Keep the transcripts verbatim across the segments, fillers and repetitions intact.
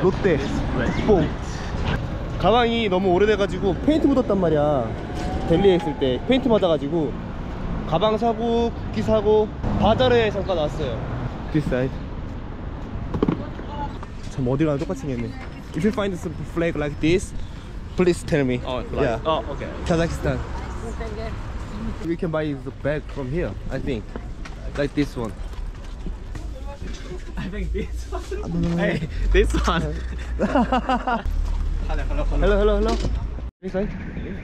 롯데 뽕. 가방이 너무 오래돼가지고 페인트 묻었단 말이야. 델리에 있을 때 페인트 맞아가지고 가방 사고 국기 사고 바자르에 잠깐 왔어요. This side. 참 어디가나 똑같이 생겼네. If you find some flag like this, please tell me. Oh, like, yeah. Oh, okay. Kazakhstan. We can buy the bag from here, I think. Like this one. I think this one. Hey, this one. Hello, hello, Hello, hello, hello. This side.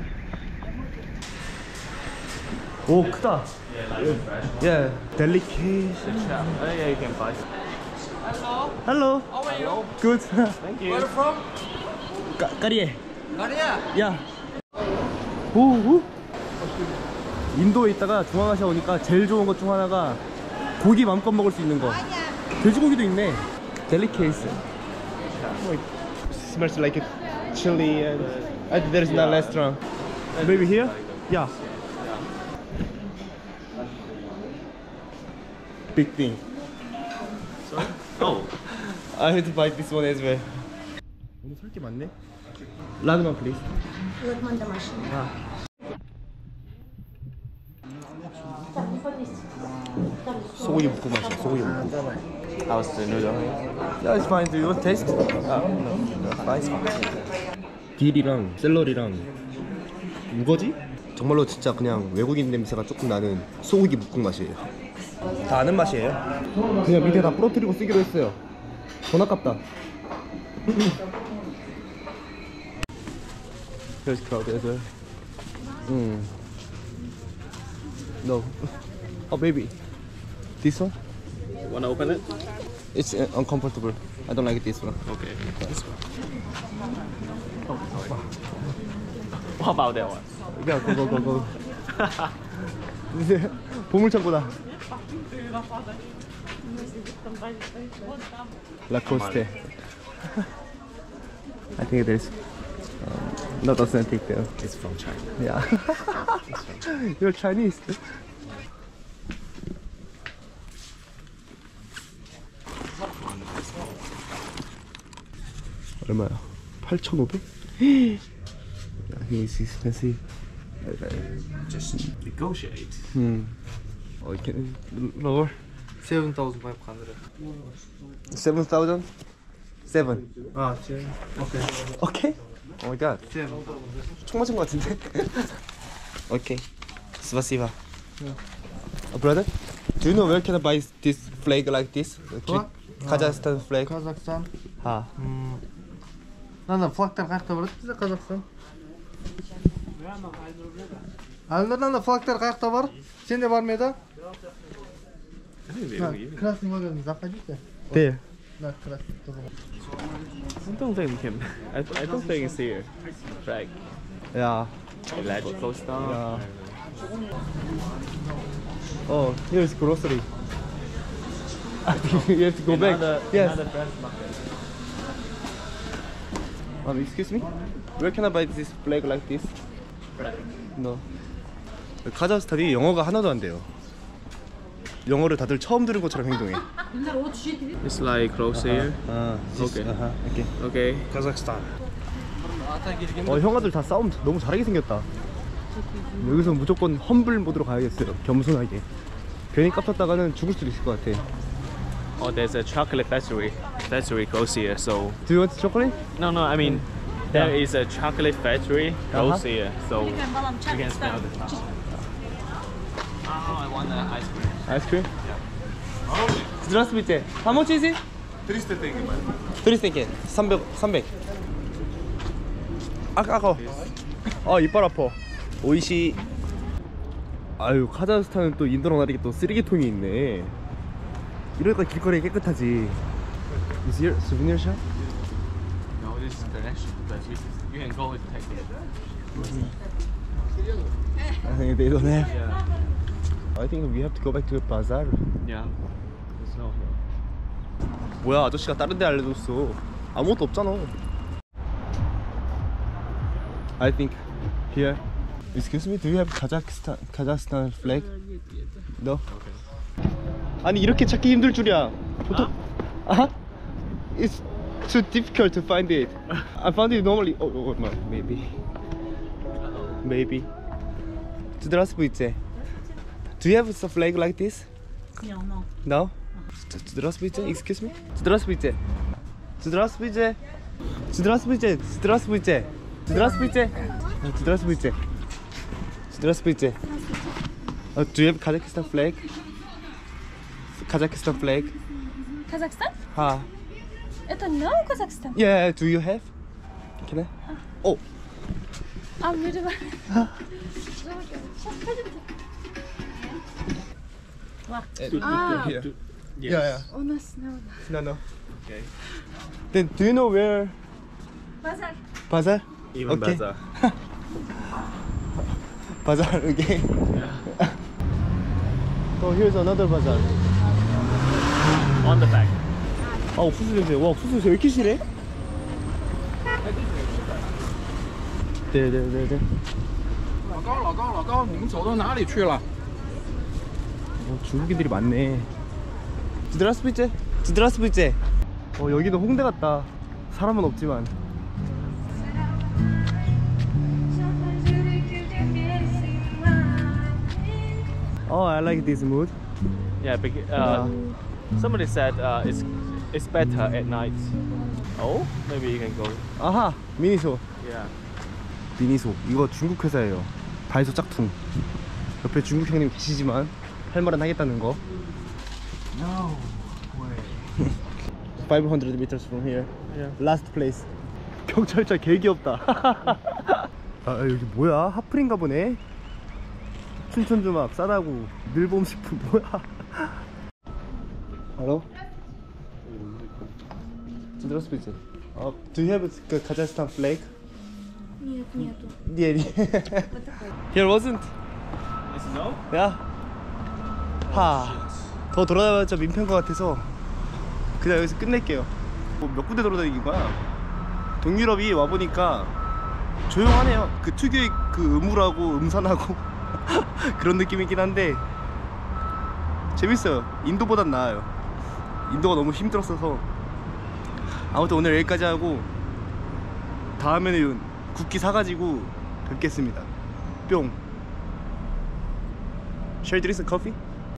오, 크다. Yeah, delicate. Oh, yeah, you can buy. Hello. Hello. How are you? Good. Thank you. Where are you from? 까, 까리에. Korea. 야. 오, 오. 인도에 있다가 중앙아시아 오니까 제일 좋은 것 중 하나가 고기 마음껏 먹을 수 있는 거. 돼지고기도 있네. 데리케이스. Smells like a chili and I think there is no restaurant. Maybe here? Yeah. Big thing. Sorry? Oh. I have to buy this one as well. 오늘 살 게 많네. 라그만 please. Ладно, домашний. 아. 소고기 볶음 맛이야. 소고기 볶음. How's the noodle? Yeah, it's fine. Do you want taste? Ah, no, no, fine. It's fine. 딜이랑 샐러리랑 우거지? 정말로 진짜 그냥 외국인 냄새가 조금 나는 소고기 묵국 맛이에요. 다 아는 맛이에요. 그냥 밑에 다 부러뜨리고 쓰기로 했어요. 돈 아깝다. Here's crowd as well. Mm. No. Oh, baby. This one? Wanna open it? It's uh, uncomfortable. I don't like this one. Okay. This one. What about that one? Yeah, go, go, go, go. 이제 보물창고다. 라코스테. I think it is um, not authentic though. It's from China. Yeah. You're Chinese. 얼마야? 팔천오백? I think it's expensive. Just negotiate. Hmm. Oh, can lower? seven thousand five hundred. Seven thousand? Seven. Ah, seven. Okay. Okay? Oh my god. Seven. 총 맞은 것 같은데? Okay. Spasiba. Oh, brother, do you know where can I buy this flag like this? The What? Kazakhstan flag. Kazakhstan. Ha. Nanda flaglar қаяқта барады бізде Қазақстан? Әлі нанда флагтар қаяқта бар? Сенде бар ма еді? Красный магазин заходите. There. Да, красный. I don't think we can. I, I don't think it's here. Flag. Yeah. Electrical stuff. Yeah. Oh, here's grocery. You have to go back. Another, Yes. another French market. Um, excuse me? Where can I buy this flag like this? Flag. No. 카자흐스탄이 영어가 하나도 안 돼요. 영어를 다들 처음 들은 것처럼 행동해. It's like close here. 아, Okay. 아하, 오케이. Okay. 카자흐스탄. 어, 형아들 다 싸움 너무 잘하게 생겼다. 여기서 무조건 험블 모드로 가야겠어요. 겸손하게. 괜히 깝쳤다가는 죽을 수도 있을 것 같아. Oh, there's a chocolate factory. Factory close here. So Do you want chocolate? no, no. I mean, there Yeah. is a chocolate factory close Uh-huh. here. So you can smell the smell. Oh, I want the ice cream. 아이스크림? Здравствуйте. How much is it? триста тенге. three hundred. 삼백. 삼백. 아, 아까워. 아, 이빨 아파. 오이시. 아유, 카자흐스탄은 또 인도랑 다르게 또 쓰레기통이 있네. 이러니까 길거리 깨끗하지. Is here souvenir shop? No, this is connection, but you, you can go and take it. I think they don't have. Yeah. I think we have to go back to the bazaar. Yeah. There's no here. 뭐야, 아저씨가 다른 데 알려줬어. 아무것도 없잖아. I think here. Excuse me, do you have Kazakhstan Kazakhstan flag? No. Okay. 아니 이렇게 찾기 힘들 줄이야. 보통 아? It's too difficult to find it. I found it normally. Oh, oh no, maybe. Maybe. Здравствуйте. Do you have a flag like this? No, no. No? Здравствуйте. Excuse me. Здравствуйте. Здравствуйте. Здравствуйте. Здравствуйте. Здравствуйте. Здравствуйте. Здравствуйте. Uh, do you have Kazakhstan flag? Kazakhstan flag? Казахстан? Ha. Это no Казахстан. Yeah, do you have? Can I? Oh. А, мне давай. Ah. Yeah. Yeah, yeah. У нас no. No, no. Okay. Then do you know where Базар. Bazaar? Even Okay. better. Bazaar again. Oh, here's another bazaar. On the back. 아, 옥수수 냄새. 와, 옥수수 왜 이렇게 실해? 네네네네. 老高，老高，老高，你们走到哪里去了？ 어, 중국인들이 많네. Здравствуйте. Здравствуйте. 어, 여기는 홍대 같다. 사람은 없지만. Oh, I like this mood. Yeah, because, uh, somebody said uh, it's it's better at night. Oh, maybe you can go. 아하, 미니소. Yeah. 미니소. 이거 중국 회사예요. 다이소 짝퉁. 옆에 중국 형님 계시지만 할 말은 하겠다는 거. No way. five hundred meters from here. Yeah. Last place. 경찰차 개 귀엽다. 아, 여기 뭐야? 하플인가 보네. 춘천 주막 싸다고 밀봄식품 뭐야? Hello? Здравствуйте. Uh, do you have a Kazakhstan flag? Нет, нету. Yeah. Вот такой. Here wasn't. It's no? 야. 하. 더 돌아다녔자 민폐인 것 같아서 그냥 여기서 끝낼게요. 뭐 몇 군데 돌아다닌 거야? 동유럽이 와 보니까 조용하네요. 그 특유의 그 음울하고 음산하고 그런 느낌이긴 한데 재밌어요. 인도보단 나아요. 인도가 너무 힘들었어서. 아무튼 오늘 여기까지 하고 다음에는 국기 사가지고 뵙겠습니다. 뿅. Shall I drink some coffee?